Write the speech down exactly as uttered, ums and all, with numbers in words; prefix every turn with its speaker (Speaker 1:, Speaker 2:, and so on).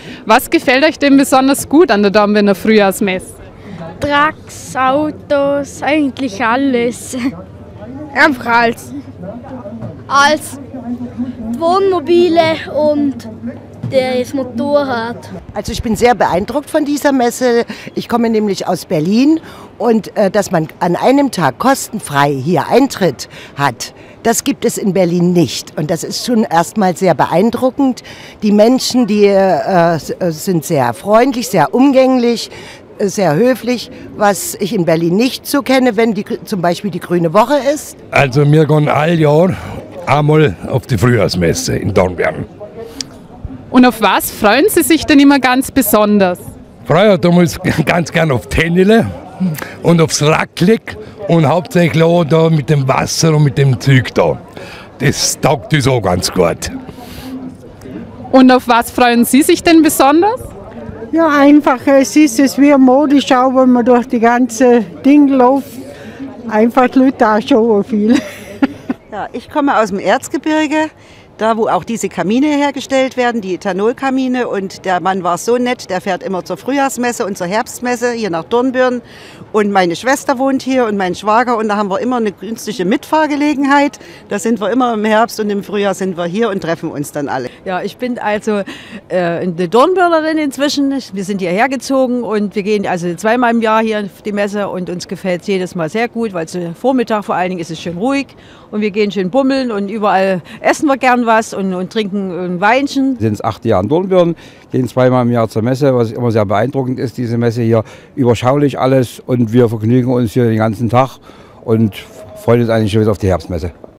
Speaker 1: Was gefällt euch denn besonders gut an der Dornbirner Frühjahrsmesse?
Speaker 2: Trucks, Autos, eigentlich alles. Einfach alles. Alles. Wohnmobile und das Motorrad.
Speaker 3: Also ich bin sehr beeindruckt von dieser Messe. Ich komme nämlich aus Berlin und äh, dass man an einem Tag kostenfrei hier Eintritt hat, das gibt es in Berlin nicht. Und das ist schon erstmal sehr beeindruckend. Die Menschen, die äh, sind sehr freundlich, sehr umgänglich, sehr höflich, was ich in Berlin nicht so kenne, wenn die, zum Beispiel die Grüne Woche ist.
Speaker 4: Also wir gehen all Jahr einmal auf die Frühjahrsmesse in Dornbirn.
Speaker 1: Und auf was freuen Sie sich denn immer ganz besonders?
Speaker 4: Früher damals ganz gern auf Tennele und aufs Racklick und hauptsächlich auch da mit dem Wasser und mit dem Zeug da. Das taugt uns auch ganz gut.
Speaker 1: Und auf was freuen Sie sich denn besonders?
Speaker 5: Ja, einfach, es ist es wie eine Modeschau, wenn man durch die ganze Ding läuft. Einfach die Leute auch schon viel.
Speaker 6: Ja, ich komme aus dem Erzgebirge, da wo auch diese Kamine hergestellt werden, die Ethanolkamine. Und der Mann war so nett, der fährt immer zur Frühjahrsmesse und zur Herbstmesse hier nach Dornbirn. Und meine Schwester wohnt hier und mein Schwager und da haben wir immer eine günstige Mitfahrgelegenheit. Da sind wir immer im Herbst und im Frühjahr sind wir hier und treffen uns dann alle.
Speaker 7: Ja, ich bin also äh, eine Dornbirnerin inzwischen. Wir sind hierher gezogen und wir gehen also zweimal im Jahr hier auf die Messe und uns gefällt es jedes Mal sehr gut, weil zu Vormittag vor allen Dingen ist es schön ruhig und wir gehen schön bummeln und überall essen wir gern was und, und trinken ein Weinchen.
Speaker 8: Wir sind acht Jahre in Dornbirn, gehen zweimal im Jahr zur Messe, was immer sehr beeindruckend ist, diese Messe hier. Überschaulich alles und wir vergnügen uns hier den ganzen Tag und freuen uns eigentlich schon wieder auf die Herbstmesse.